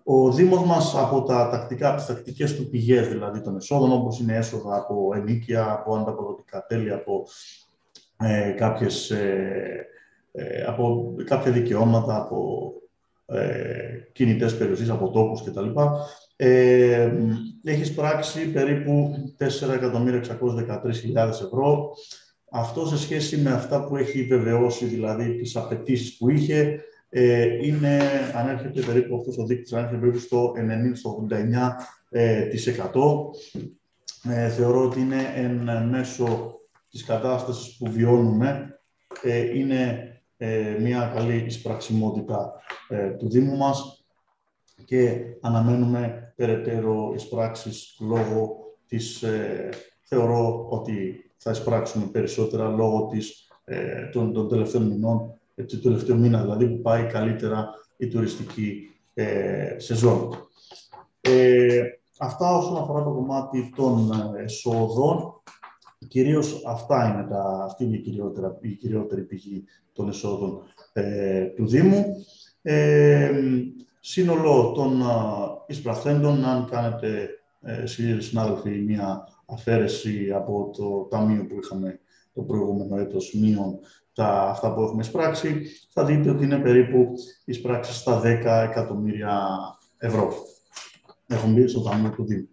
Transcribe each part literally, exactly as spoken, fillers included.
Ο Δήμος μας από τα τακτικά, τις τακτικές του πηγές, δηλαδή των εσόδων, όπως είναι έσοδα από ενοίκια, από ανταποδοτικά τέλη, από, ε, κάποιες, ε, ε, από κάποια δικαιώματα, από ε, κινητές περιουσίες, από τόπους κτλ. Ε, έχει εισπράξει περίπου τέσσερα εκατομμύρια εξακόσιες δεκατρείς χιλιάδες ευρώ. Αυτό σε σχέση με αυτά που έχει βεβαιώσει, δηλαδή τις απαιτήσεις που είχε, ε, είναι, ανέρχεται περίπου αυτός ο δείκτης, ανέρχεται περίπου στο ενενήντα με ογδόντα εννέα τοις εκατό. Ε, θεωρώ ότι είναι εν μέσω της κατάστασης που βιώνουμε, ε, είναι ε, μια καλή εισπραξιμότητα ε, του Δήμου μας και αναμένουμε περαιτέρω εισπράξεις λόγω της, ε, θεωρώ ότι θα εισπράξουμε περισσότερα λόγω της, ε, των, των τελευταίων μηνών, του τελευταίου μήνα δηλαδή, που πάει καλύτερα η τουριστική ε, σεζόν. Ε, αυτά όσον αφορά το κομμάτι των εσόδων. Κυρίως αυτά είναι τα, αυτή είναι η κυριότερη, η κυριότερη πηγή των εσόδων ε, του Δήμου. Ε, σύνολο των εισπραχθέντων, αν κάνετε, ε, συνάδελφοι, μια αφαίρεση από το ταμείο που είχαμε το προηγούμενο έτος, μείον τα, αυτά που έχουμε εισπράξει, θα δείτε ότι είναι περίπου εισπράξεις στα δέκα εκατομμύρια ευρώ. Έχουν μπει στο ταμείο του Δήμου.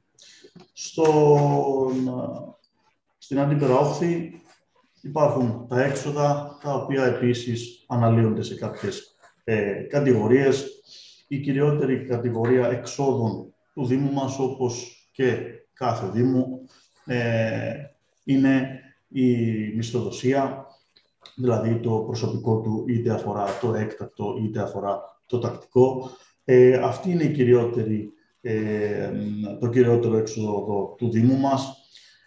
Στον, στην αντίπερα όχθη υπάρχουν τα έξοδα, τα οποία επίσης αναλύονται σε κάποιες ε, κατηγορίες. Η κυριότερη κατηγορία εξόδων του Δήμου μας, όπως και κάθε Δήμου, ε, είναι η μισθοδοσία, δηλαδή το προσωπικό του, είτε αφορά το έκτακτο, είτε αφορά το τακτικό. Ε, αυτή είναι η κυριότερη, ε, το κυριότερο έξοδο του Δήμου μας,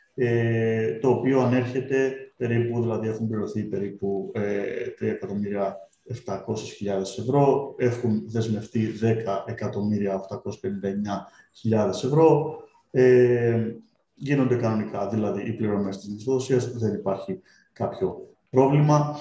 ε, το οποίο ανέρχεται περίπου, δηλαδή έχουν πληρωθεί περίπου ε, τρία εκατομμύρια επτακόσιες χιλιάδες ευρώ, έχουν δεσμευτεί δέκα εκατομμύρια οκτακόσιες πενήντα εννέα χιλιάδες ευρώ, ε, γίνονται κανονικά, δηλαδή οι πληρωμές της μισθοδοσίας, δεν υπάρχει κάποιο πρόβλημα.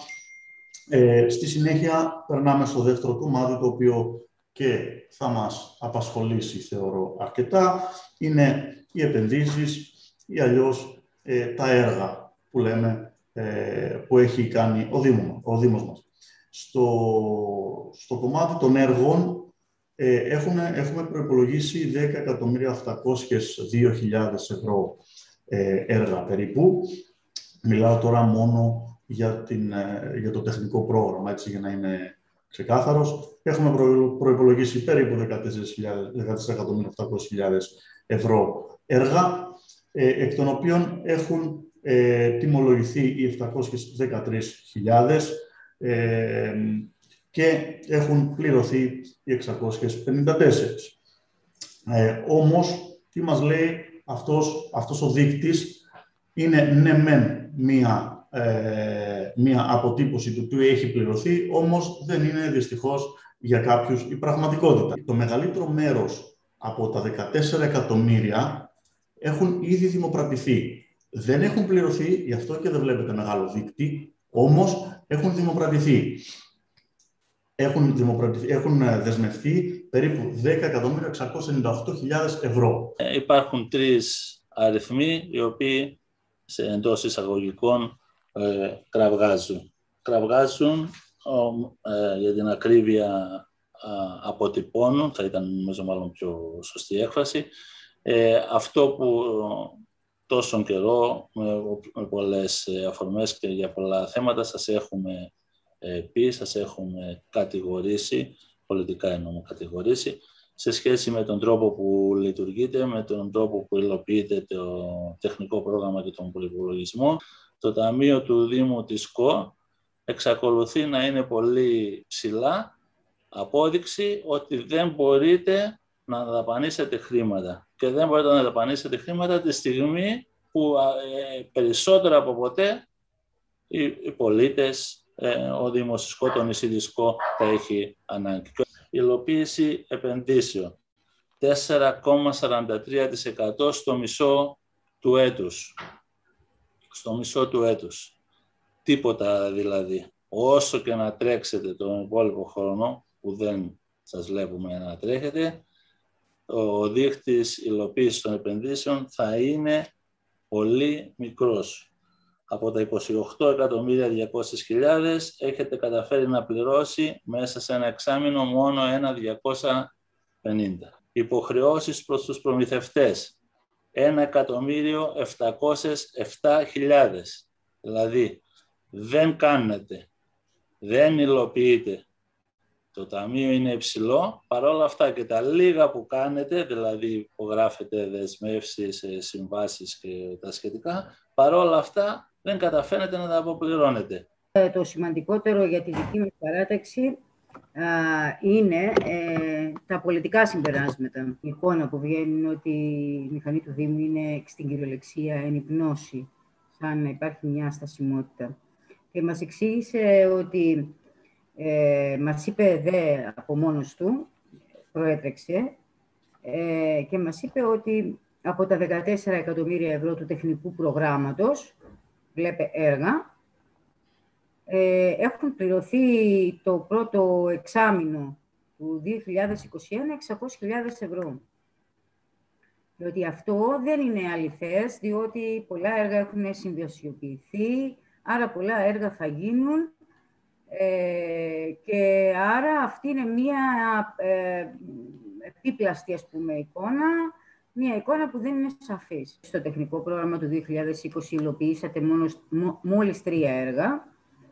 Ε, στη συνέχεια περνάμε στο δεύτερο κομμάτι, το οποίο και θα μας απασχολήσει, θεωρώ, αρκετά, είναι οι επενδύσεις ή αλλιώς ε, τα έργα που λέμε, ε, που έχει κάνει ο Δήμος, ο Δήμος μας. Στο, στο κομμάτι των έργων ε, έχουμε, έχουμε προϋπολογίσει δέκα εκατομμύρια οκτακόσιες δύο χιλιάδες ευρώ ε, έργα περίπου. Μιλάω τώρα μόνο για, την, ε, για το τεχνικό πρόγραμμα, έτσι, για να είμαι ξεκάθαρος. Έχουμε προ, προϋπολογίσει περίπου δεκατέσσερα εκατομμύρια οκτακόσιες χιλιάδες ευρώ έργα, ε, εκ των οποίων έχουν ε, τιμολογηθεί οι επτακόσιες δεκατρείς χιλιάδες ε, και έχουν πληρωθεί οι εξακόσιες πενήντα τέσσερις. Ε, όμως, τι μας λέει αυτός, αυτός ο δείκτης? Είναι ναι μεν μία, ε, μία αποτύπωση του τι έχει πληρωθεί, όμως δεν είναι δυστυχώς για κάποιους η πραγματικότητα. Το μεγαλύτερο μέρος από τα δεκατέσσερα εκατομμύρια έχουν ήδη δημοπρατηθεί. Δεν έχουν πληρωθεί, γι' αυτό και δεν βλέπετε μεγάλο δείκτη, όμως έχουν δημοπρατηθεί. Έχουν, δημοπρατηθεί, έχουν δεσμευτεί περίπου δέκα εκατομμύρια εξακόσιες ενενήντα οκτώ χιλιάδες ευρώ. Ε, υπάρχουν τρεις αριθμοί οι οποίοι σε εντός εισαγωγικών ε, κραυγάζουν. Κραυγάζουν ε, για την ακρίβεια ε, αποτυπώνουν, θα ήταν νομίζω μάλλον πιο σωστή έκφραση, ε, αυτό που τόσον καιρό με, με πολλές αφορμές και για πολλά θέματα σας έχουμε ε, πει, σας έχουμε κατηγορήσει, πολιτικά εννοούμε κατηγορήσει, σε σχέση με τον τρόπο που λειτουργείτε, με τον τρόπο που υλοποιείτε το τεχνικό πρόγραμμα και τον προϋπολογισμό. Το Ταμείο του Δήμου της ΚΟ εξακολουθεί να είναι πολύ ψηλά, απόδειξη ότι δεν μπορείτε να δαπανίσετε χρήματα. Και δεν μπορείτε να δαπανίσετε χρήματα τη στιγμή που ε, περισσότερο από ποτέ οι, οι πολίτες, ε, ο Δήμος της ΚΟ, το νησί της ΚΟ θα έχει ανάγκη. Υλοποίηση επενδύσεων, τέσσερα κόμμα σαράντα τρία τοις εκατό στο μισό του έτους. Στο μισό του έτους. Τίποτα δηλαδή. Όσο και να τρέξετε τον υπόλοιπο χρόνο, που δεν σας βλέπουμε να τρέχετε, ο δείκτης υλοποίησης των επενδύσεων θα είναι πολύ μικρός. Από τα είκοσι οκτώ εκατομμύρια διακόσιες χιλιάδες έχετε καταφέρει να πληρώσει μέσα σε ένα εξάμηνο μόνο ένα διακόσια πενήντα. Υποχρεώσεις προς τους προμηθευτές ένα εκατομμύριο επτακόσιες επτά χιλιάδες. Δηλαδή δεν κάνετε, δεν υλοποιείτε. Το ταμείο είναι υψηλό, παρόλα αυτά και τα λίγα που κάνετε, δηλαδή υπογράφετε δεσμεύσεις, συμβάσεις και τα σχετικά, παρόλα αυτά δεν καταφέρετε να τα αποπληρώνετε. Ε, το σημαντικότερο για τη δική μας παράταξη α, είναι ε, τα πολιτικά συμπεράσματα. Η εικόνα που βγαίνει είναι ότι η μηχανή του Δήμου είναι στην κυριολεξία ενυπνώση, σαν να υπάρχει μια στασιμότητα. Και μας εξήγησε ότι Ε, μας είπε δε από μόνος του, προέτρεξε ε, και μας είπε ότι από τα δεκατέσσερα εκατομμύρια ευρώ του τεχνικού προγράμματος, βλέπε έργα, ε, έχουν πληρωθεί το πρώτο εξάμηνο του δύο χιλιάδες είκοσι ένα εξακόσιες χιλιάδες ευρώ. Διότι αυτό δεν είναι αληθές, διότι πολλά έργα έχουν συμβιωσιοποιηθεί, άρα πολλά έργα θα γίνουν. Ε, και άρα αυτή είναι μία ε, επίπλαστη, ας πούμε, εικόνα, μία εικόνα που δεν είναι σαφής. Στο τεχνικό πρόγραμμα του δύο χιλιάδες είκοσι υλοποιήσατε μόνο, μο, μόλις τρία έργα.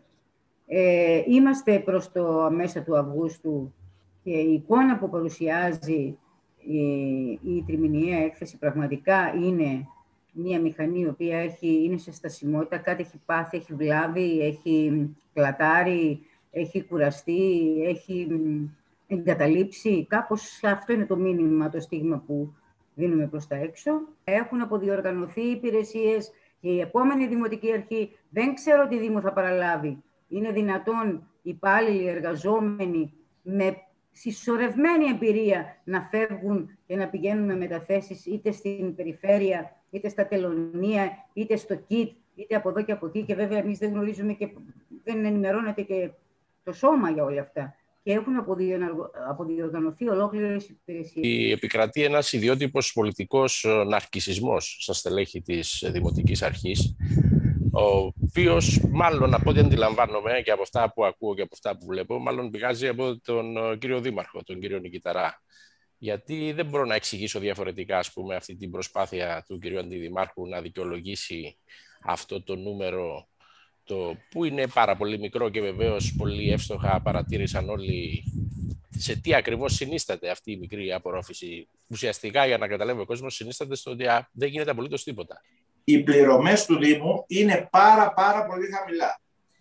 Ε, είμαστε προς το μέσα του Αυγούστου και η εικόνα που παρουσιάζει η, η τριμηνιαία έκθεση πραγματικά είναι μία μηχανή η οποία έχει, είναι σε στασιμότητα, κάτι έχει πάθει, έχει βλάβει, έχει κλατάρει, έχει κουραστεί, έχει εγκαταλείψει. Κάπως αυτό είναι το μήνυμα, το στίγμα που δίνουμε προς τα έξω. Έχουν αποδιοργανωθεί υπηρεσίες και η επόμενη Δημοτική Αρχή δεν ξέρω τι Δήμο θα παραλάβει. Είναι δυνατόν οι υπάλληλοι εργαζόμενοι με συσσωρευμένη εμπειρία να φεύγουν και να πηγαίνουν με μεταθέσεις είτε στην περιφέρεια, είτε στα τελωνία, είτε στο ΚΙΤ, είτε από εδώ και από εκεί. Και βέβαια εμείς δεν γνωρίζουμε και δεν ενημερώνεται και το σώμα για όλα αυτά. Και έχουν αποδιοργανωθεί ολόκληρες υπηρεσίες. Επικρατεί ένας ιδιότυπος πολιτικός ναρκισσισμός στα στελέχη της Δημοτικής Αρχής, ο οποίος, μάλλον από ό,τι αντιλαμβάνομαι και από αυτά που ακούω και από αυτά που βλέπω, μάλλον πηγάζει από τον κύριο Δήμαρχο, τον κύριο Νικηταρά. Γιατί δεν μπορώ να εξηγήσω διαφορετικά, ας πούμε, αυτή την προσπάθεια του κυρίου Αντιδημάρχου να δικαιολογήσει αυτό το νούμερο, το που είναι πάρα πολύ μικρό και βεβαίως πολύ εύστοχα παρατήρησαν όλοι σε τι ακριβώς συνίσταται αυτή η μικρή απορρόφηση. Ουσιαστικά, για να καταλάβει ο κόσμος, συνίσταται στο ότι α, δεν γίνεται απολύτως τίποτα. Οι πληρωμές του Δήμου είναι πάρα πάρα πολύ χαμηλά.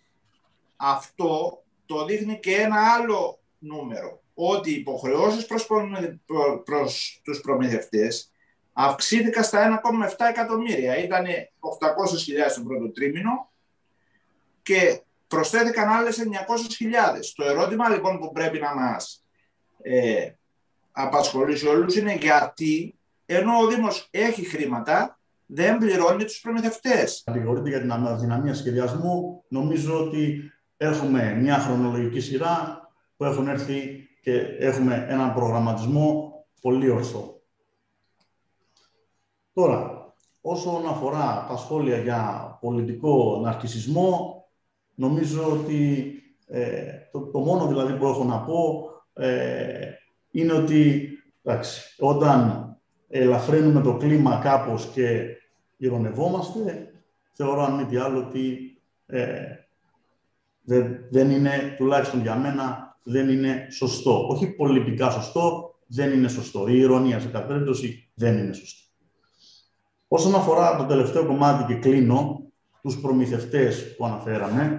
Αυτό το δείχνει και ένα άλλο νούμερο, ότι οι υποχρεώσεις προς, προ, προς τους προμηθευτές αυξήθηκαν στα ένα κόμμα επτά εκατομμύρια. Ήταν οκτακόσιες χιλιάδες το πρώτο τρίμηνο και προσθέθηκαν άλλες εννιακόσιες χιλιάδες. Το ερώτημα λοιπόν που πρέπει να μας ε, απασχολήσει όλους είναι γιατί, ενώ ο Δήμος έχει χρήματα, δεν πληρώνει τους προμηθευτές. Κατηγορείται για την αδυναμία σχεδιασμού. Νομίζω ότι έχουμε μια χρονολογική σειρά που έχουν έρθει και έχουμε έναν προγραμματισμό πολύ ορθό. Τώρα, όσον αφορά τα σχόλια για πολιτικό ναρκισσισμό, νομίζω ότι ε, το, το μόνο δηλαδή που έχω να πω ε, είναι ότι εντάξει, όταν ελαφρύνουμε το κλίμα κάπως και ηρωνευόμαστε, θεωρώ αν μη τι άλλο ότι ε, δεν, δεν είναι, τουλάχιστον για μένα, δεν είναι σωστό. Όχι πολιτικά σωστό, δεν είναι σωστό. Η ηρωνία σε κάθε περίπτωση δεν είναι σωστή. Όσον αφορά το τελευταίο κομμάτι και κλείνω, τους προμηθευτές που αναφέραμε,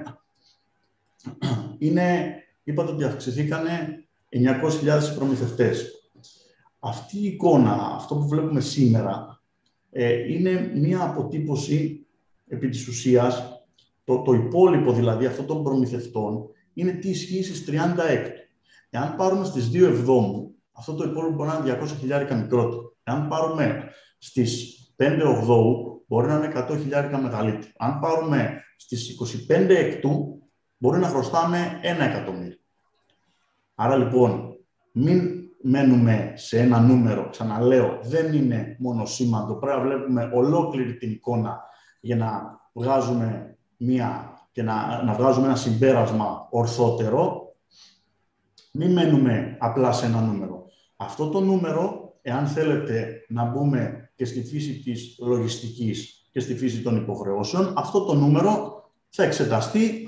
είναι, είπατε ότι αυξηθήκανε εννιακόσιες χιλιάδες προμηθευτές. Αυτή η εικόνα, αυτό που βλέπουμε σήμερα, ε, είναι μία αποτύπωση επί της ουσίας, το, το υπόλοιπο δηλαδή αυτών των προμηθευτών, είναι τι ισχύει στις τριάντα έκτου. Εάν πάρουμε στις δύο εβδόμου, αυτό το υπόλοιπο μπορεί να είναι διακόσια χιλιάρικα μικρότερο. Εάν πάρουμε στις πέντε ογδόου, μπορεί να είναι εκατό χιλιάρικα μεγαλύτερο. Αν πάρουμε στις είκοσι πέντε εκτού, μπορεί να χρωστάμε ένα εκατομμύριο. Άρα λοιπόν, μην μένουμε σε ένα νούμερο, ξαναλέω, δεν είναι μονοσήμαντο, πρέπει να βλέπουμε ολόκληρη την εικόνα για να βγάζουμε, μία, και να, να βγάζουμε ένα συμπέρασμα ορθότερο. Μην μένουμε απλά σε ένα νούμερο. Αυτό το νούμερο, εάν θέλετε να μπούμε και στη φύση της λογιστικής και στη φύση των υποχρεώσεων, αυτό το νούμερο θα εξεταστεί,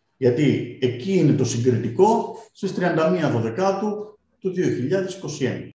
γιατί εκεί είναι το συγκριτικό, στις τριάντα μία Δεκάτου του δύο χιλιάδες είκοσι ένα.